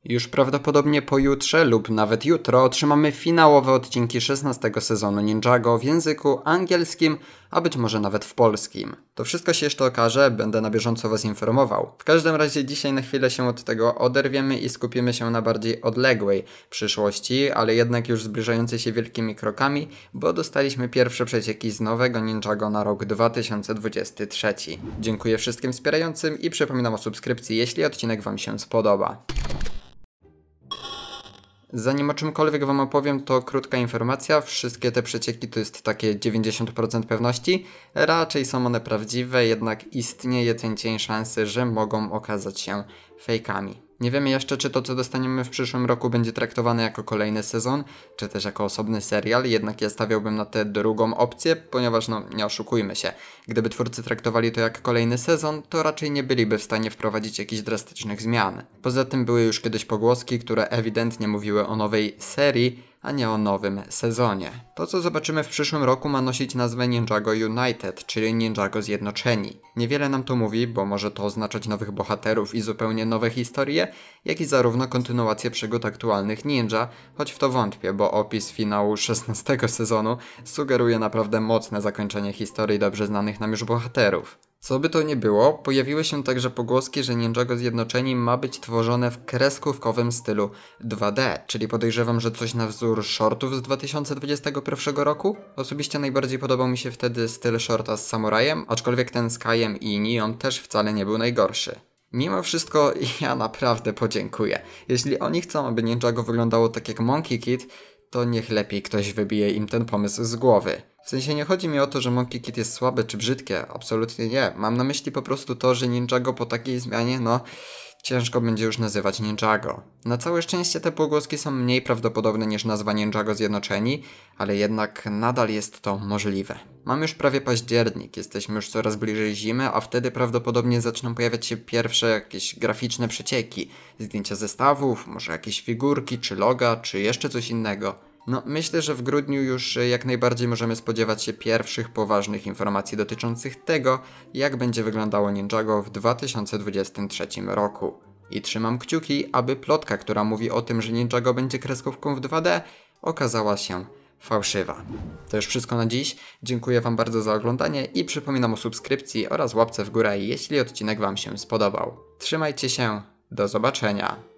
Już prawdopodobnie pojutrze lub nawet jutro otrzymamy finałowe odcinki 16 sezonu Ninjago w języku angielskim, a być może nawet w polskim. To wszystko się jeszcze okaże, będę na bieżąco Was informował. W każdym razie dzisiaj na chwilę się od tego oderwiemy i skupimy się na bardziej odległej przyszłości, ale jednak już zbliżającej się wielkimi krokami, bo dostaliśmy pierwsze przecieki z nowego Ninjago na rok 2023. Dziękuję wszystkim wspierającym i przypominam o subskrypcji, jeśli odcinek Wam się spodoba. Zanim o czymkolwiek Wam opowiem, to krótka informacja. Wszystkie te przecieki to jest takie 90% pewności. Raczej są one prawdziwe, jednak istnieje cień szansy, że mogą okazać się fejkami. Nie wiemy jeszcze, czy to, co dostaniemy w przyszłym roku, będzie traktowane jako kolejny sezon, czy też jako osobny serial, jednak ja stawiałbym na tę drugą opcję, ponieważ nie oszukujmy się, gdyby twórcy traktowali to jak kolejny sezon, to raczej nie byliby w stanie wprowadzić jakichś drastycznych zmian. Poza tym były już kiedyś pogłoski, które ewidentnie mówiły o nowej serii, a nie o nowym sezonie. To, co zobaczymy w przyszłym roku, ma nosić nazwę Ninjago United, czyli Ninjago Zjednoczeni. Niewiele nam to mówi, bo może to oznaczać nowych bohaterów i zupełnie nowe historie, jak i zarówno kontynuację przygód aktualnych ninja, choć w to wątpię, bo opis finału 16 sezonu sugeruje naprawdę mocne zakończenie historii dobrze znanych nam już bohaterów. Co by to nie było, pojawiły się także pogłoski, że Ninjago Zjednoczeni ma być tworzone w kreskówkowym stylu 2D, czyli podejrzewam, że coś na wzór shortów z 2021 roku. Osobiście najbardziej podobał mi się wtedy styl shorta z samurajem, aczkolwiek ten z Kaiem i Neon też wcale nie był najgorszy. Mimo wszystko ja naprawdę podziękuję. Jeśli oni chcą, aby Ninjago wyglądało tak jak Monkey Kid, to niech lepiej ktoś wybije im ten pomysł z głowy. W sensie nie chodzi mi o to, że Monkey Kid jest słabe czy brzydkie, absolutnie nie. Mam na myśli po prostu to, że Ninjago po takiej zmianie, ciężko będzie już nazywać Ninjago. Na całe szczęście te pogłoski są mniej prawdopodobne niż nazwa Ninjago Zjednoczeni, ale jednak nadal jest to możliwe. Mamy już prawie październik, jesteśmy już coraz bliżej zimy, a wtedy prawdopodobnie zaczną pojawiać się pierwsze jakieś graficzne przecieki, zdjęcia zestawów, może jakieś figurki, czy loga, czy jeszcze coś innego. Myślę, że w grudniu już jak najbardziej możemy spodziewać się pierwszych poważnych informacji dotyczących tego, jak będzie wyglądało Ninjago w 2023 roku. I trzymam kciuki, aby plotka, która mówi o tym, że Ninjago będzie kreskówką w 2D, okazała się fałszywa. To już wszystko na dziś. Dziękuję Wam bardzo za oglądanie i przypominam o subskrypcji oraz łapce w górę, jeśli odcinek Wam się spodobał. Trzymajcie się, do zobaczenia.